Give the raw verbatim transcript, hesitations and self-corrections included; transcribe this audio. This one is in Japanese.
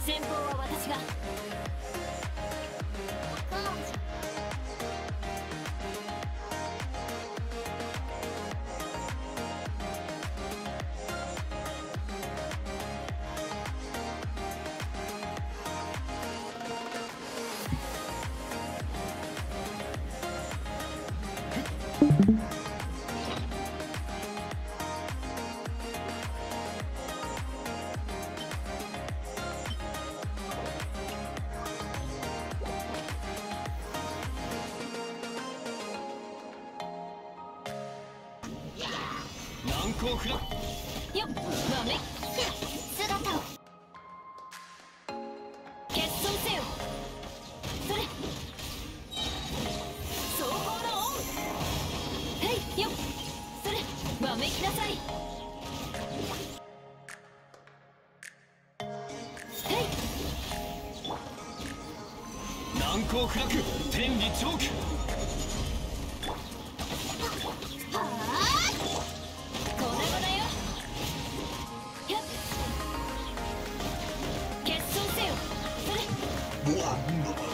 先方は私が。 難攻不落。 よっ、豆姿を結晶せよ。それ双方のオン。はいよっ、それわめきなさい。はい難攻不落。天理チョーク。 結晶せよ。それ